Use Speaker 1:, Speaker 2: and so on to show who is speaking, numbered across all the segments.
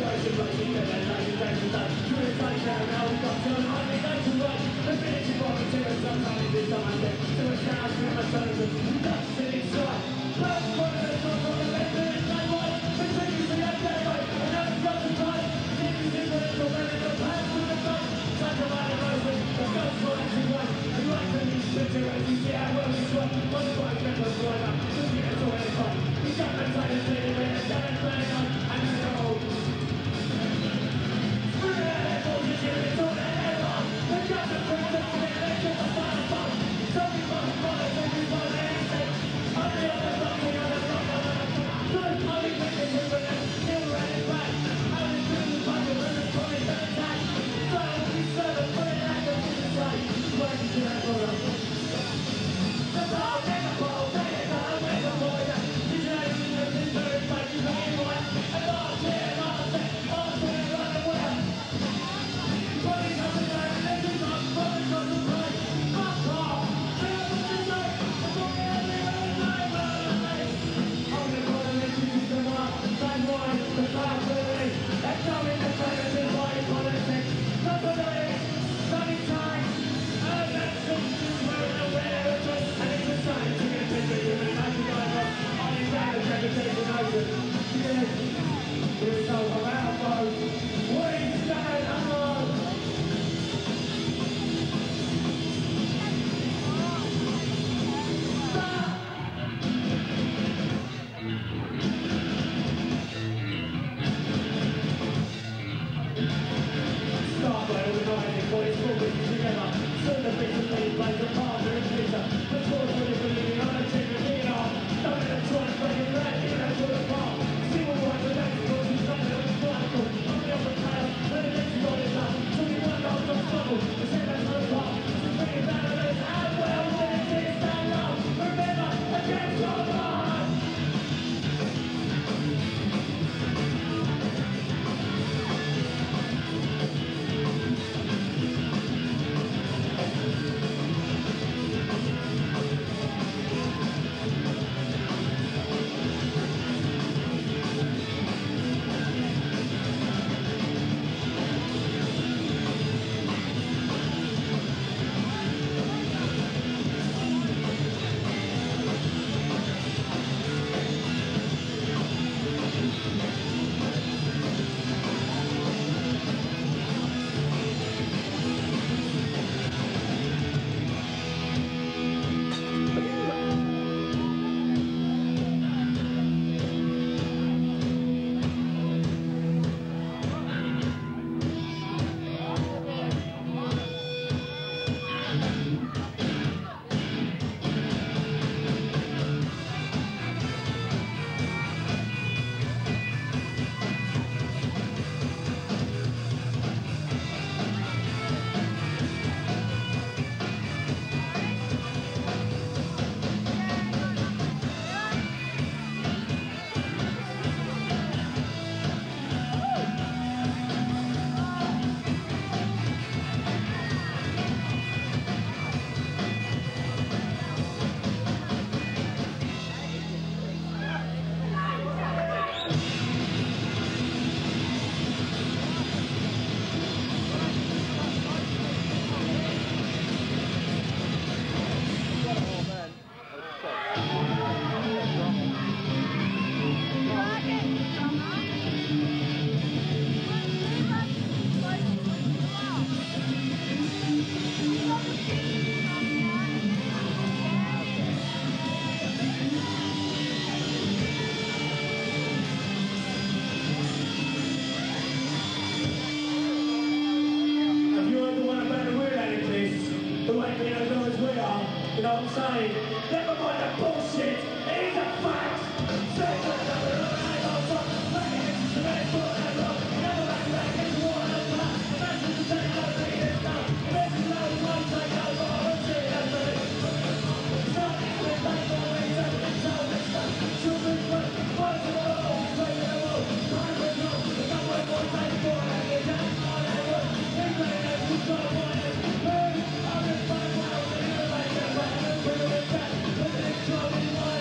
Speaker 1: Trouble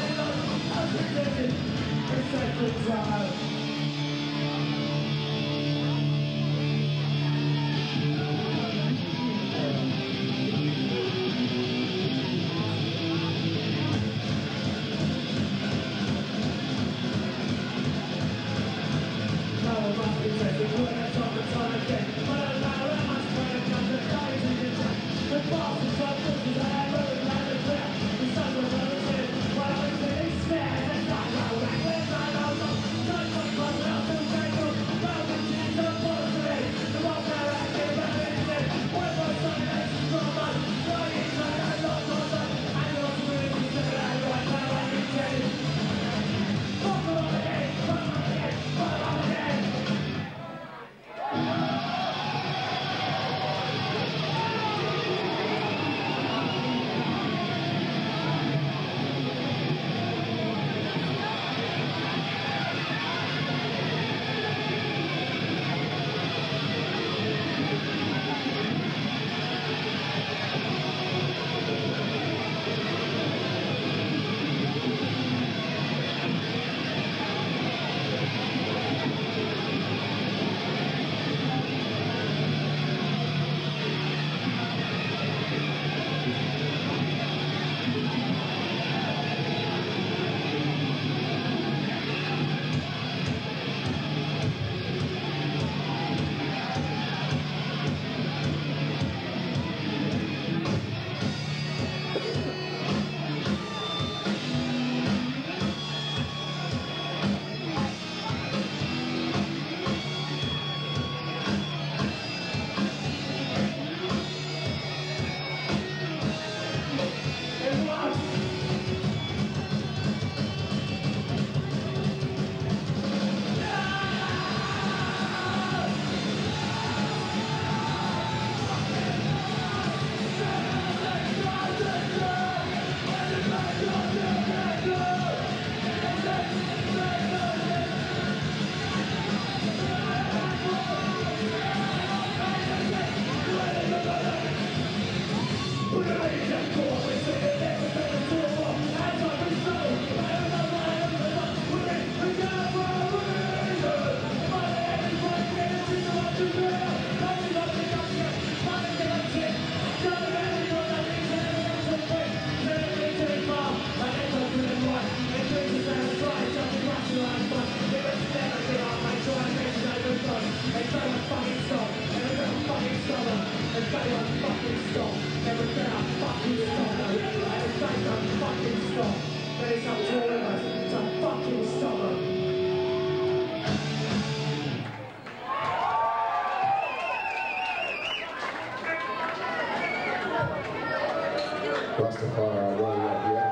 Speaker 1: Rastafari, well, yeah.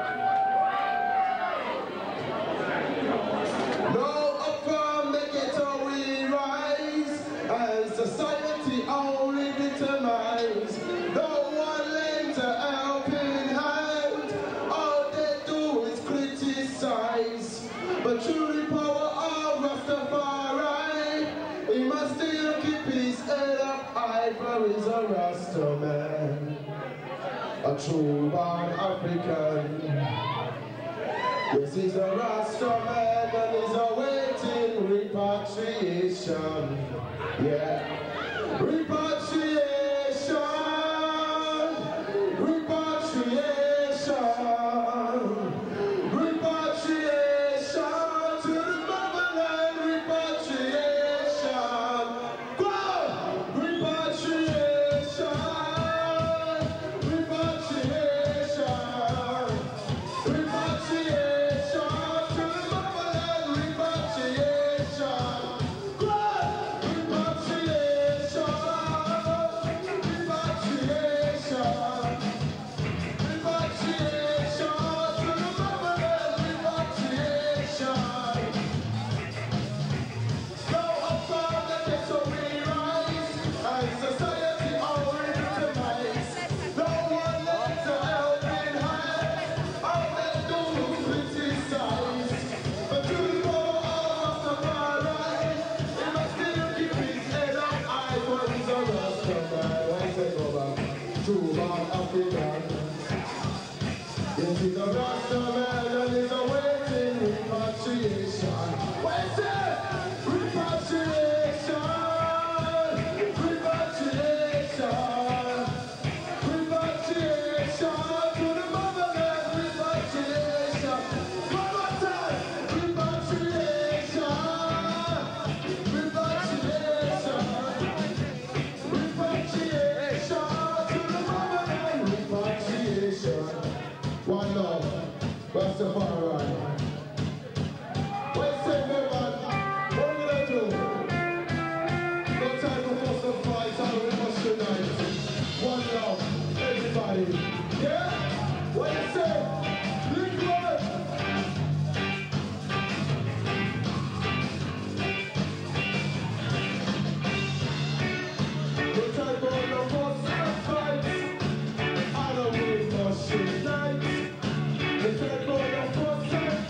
Speaker 1: No, up from the ghetto we rise, and society only determines. No one lends a helping hand, all they do is criticize. But truly power of Rastafari, he must still keep his head up high, for he's a Rasta man, a true born African. Yes, he's a Rasta man and he's awaiting repatriation. Yeah, repatriation, repatriation, repatriation to the motherland, repatriation, go, repatriation, repatriation, repatriation to the motherland, repatriation, go, repatriation, repatriation, repatriation to the motherland, repatriation. Go up from the ghetto we rise, and society already determines. No one lends a helping hand, all they do is criticize. But to the power of Rastafari, he must still keep his head up high, for he's a Rastafari. Why say go back? True born African. Yes, he's a Rasta man and he's awaiting repatriation. What's it? Repatriation! Repatriation! Repatriation to the motherland! Repatriation! One more time! Repatriation! Repatriation! Repatriation to the motherland! Repatriation! One love, Rastafari. What's it, Melbourne? What are we gonna do? No time for fuss and fight, how we must unite. One love, everybody. Yeah? What you say? Link one. No time for no fuss and fight, I don't really must unite. The time for no fuss and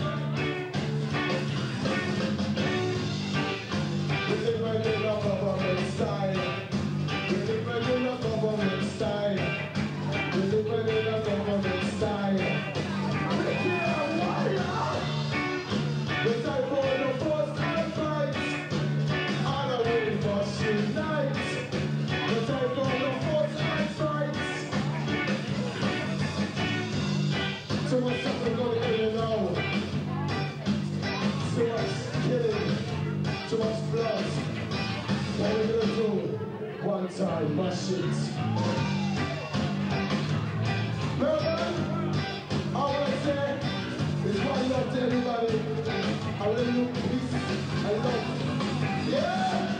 Speaker 1: we live in a government style. We live in a government style. We live in a government style. We can't warrior. The time for no fuss and fight, all the way must unite. The time for no fuss and fight. Too much suffering going in now. Too much killing. Too much blood. What we gonna do? One time, my shit. Melbourne, all I say is one love to everybody. I love you, peace, I love. Yeah!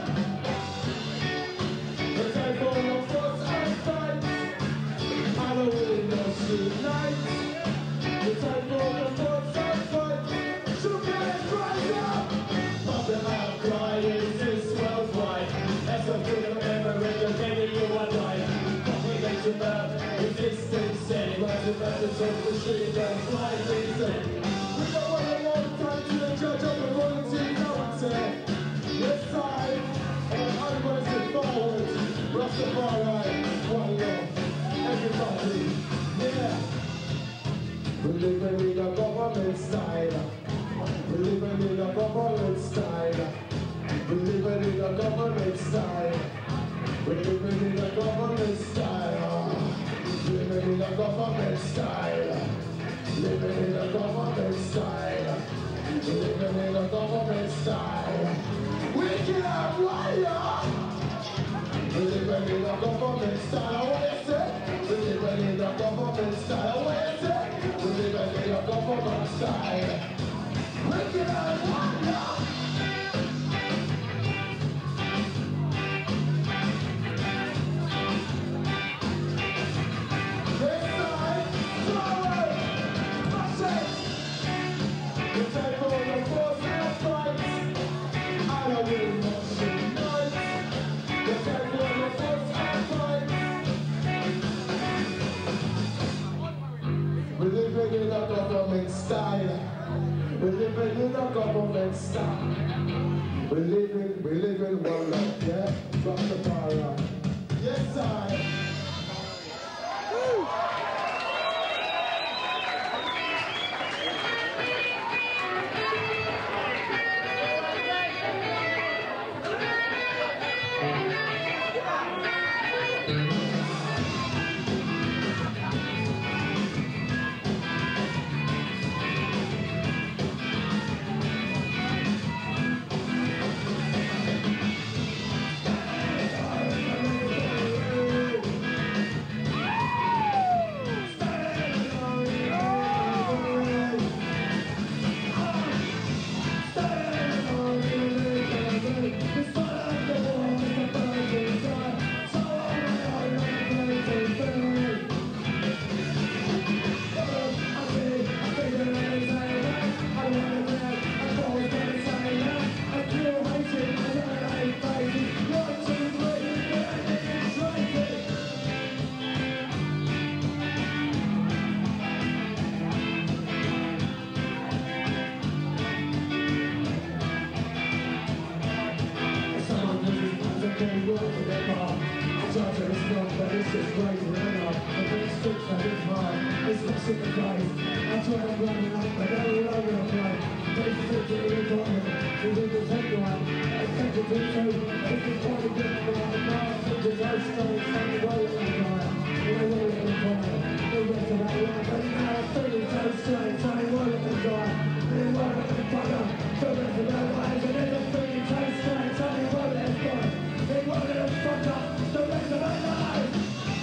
Speaker 1: The time for no fuss and fight. I don't really know tonight. The time for no fuss and fight. So guys, rise up! The outcry is this worldwide. As a freedom ever representing you and I. Population map, resistance, steady. Rising methods of the street and flying insane. We don't want a long time to the judge of the royalty, no one said. This side, and I'm going to sit forward. Rastafari, one love, everybody, yeah. We live in a government style. We live in a government style. We live in a government style. We live in a government style. Living in a government style. Living in a government style. Living in a government style. We can't warrior. We live in a government style. What you say? We live in a government style. What you say? We live in a government style. We can't warrior. This side. living in a government style. We live in one life, yeah? Rock the bar up. Yes, I. This is crazy enough, the big sticks that is hard, it's not in the place. I try to run it up, but they're all over the place. They stick to the economy, we need to take one. I take it to two, this is quite a good one. The car, the ghost stones, and the roll in the fire. And I roll in the fire, the rest of that life. And now I'm feeling so strange, so I roll in the fire. And then roll in the fire, the rest of their lives. And then I'm feeling so strange, so I roll in the fire. They roll in the fire, the rest of their lives.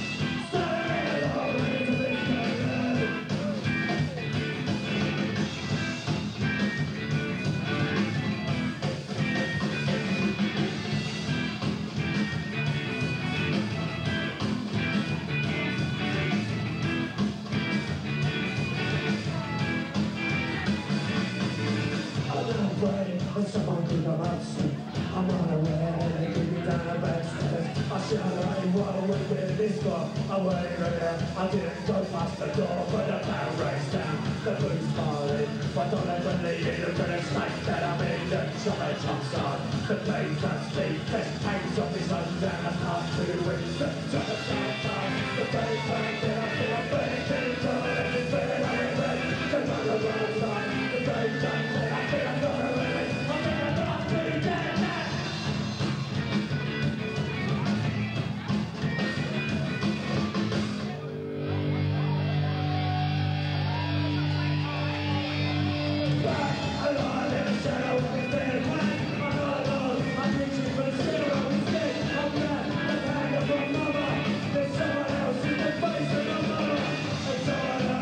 Speaker 1: When someone could have answered, I'm unaware they keep me down the backstairs. I should have known what I would with this guy. I went in there, I didn't go past the door, but the bell raced down, the booze party. But don't ever leave it, look at the state that I'm in, the chocolate chunks on. The place that's deep, there's hangs off his own down the path to the wind. The chocolate chunks on, the place back there, I feel I'm burning to the door, and it's better than it was. The chocolate chunks on, the place back there, I feel I'm gonna win. There's someone else in the face of my mother.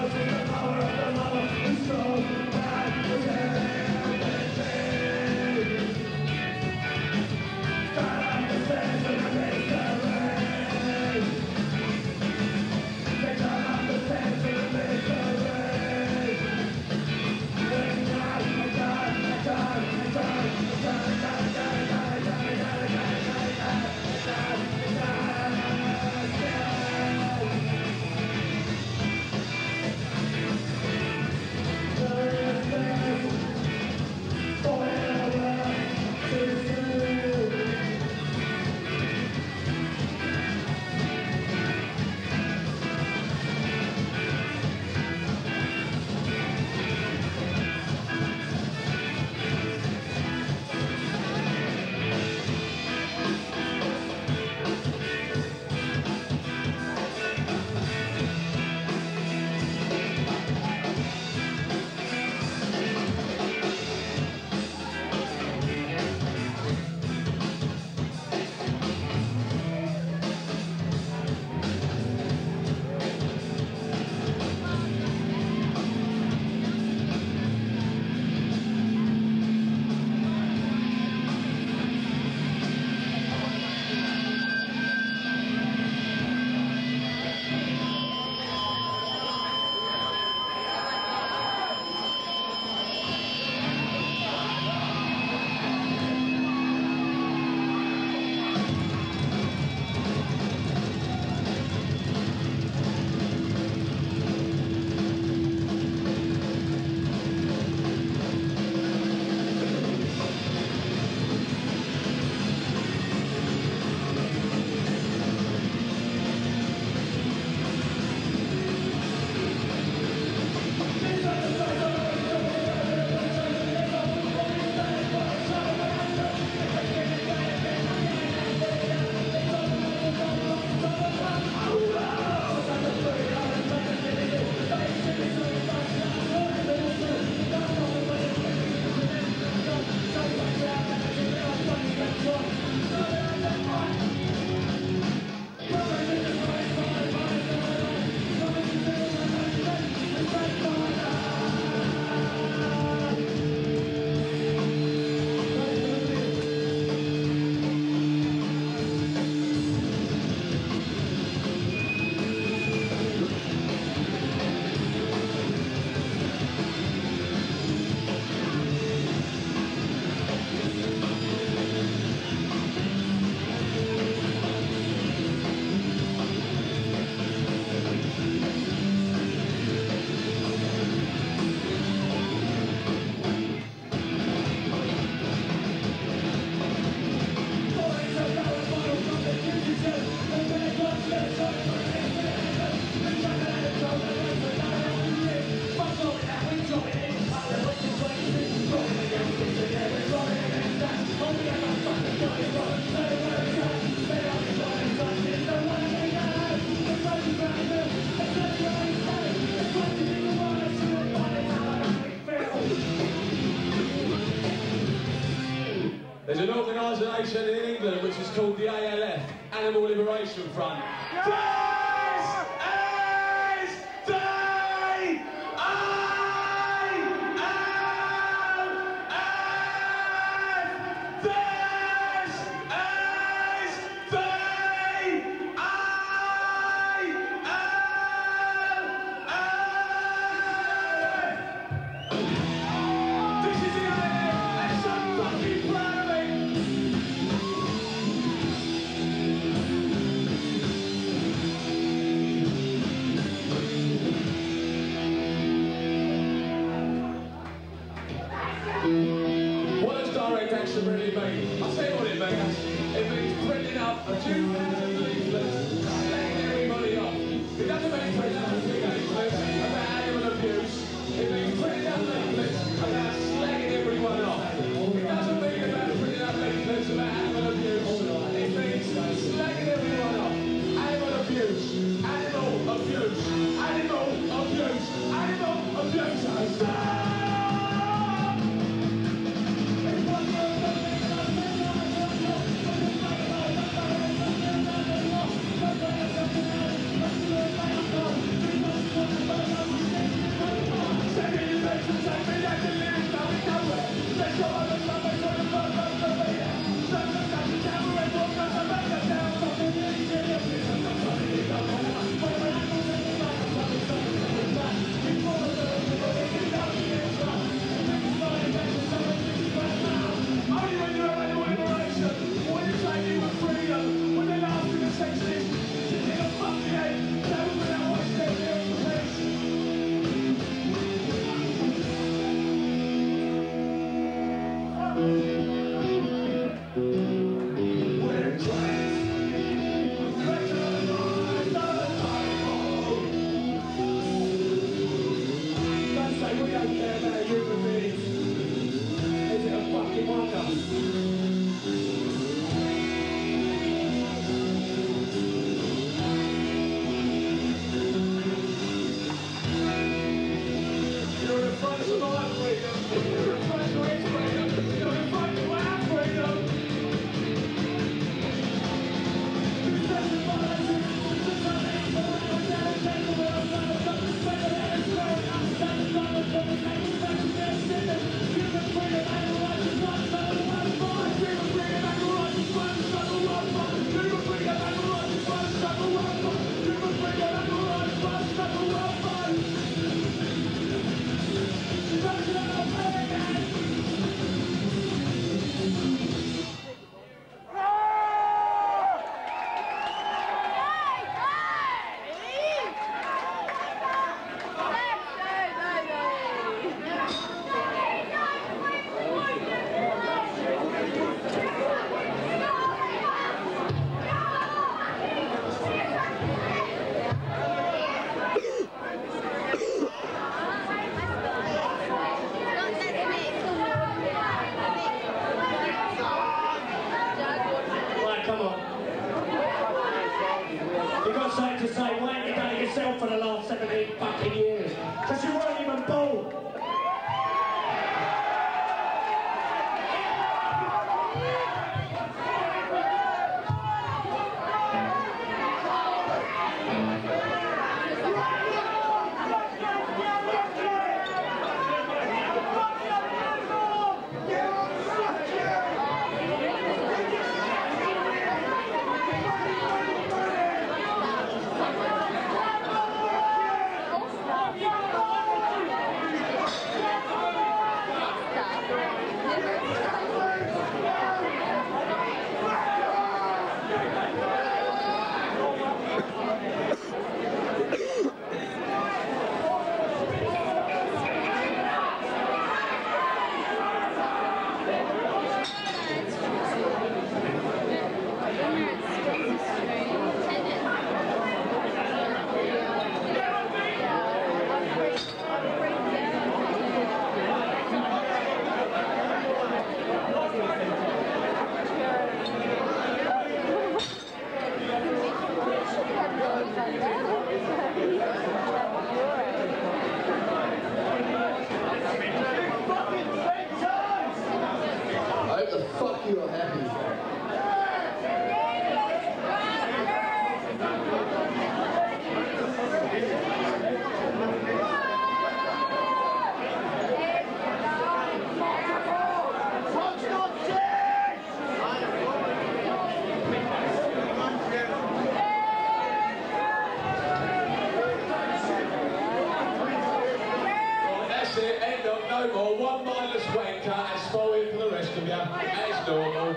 Speaker 1: organisation in England which is called the ALF, Animal Liberation Front. What does direct action really mean? I'll tell you what it means. It means printing up a 2,000 leaflets, letting everybody off. It doesn't mean printing up a few leaflets about animal abuse. It means printing up leaflets about slagging everyone off. It doesn't mean about printing up leaflets about animal abuse. It means slagging everyone off. Animal abuse. Animal abuse. Animal abuse. Animal abuse. Stop! To say, why haven't you done it yourself for the last 17 fucking years? Because you weren't even born.
Speaker 2: still open.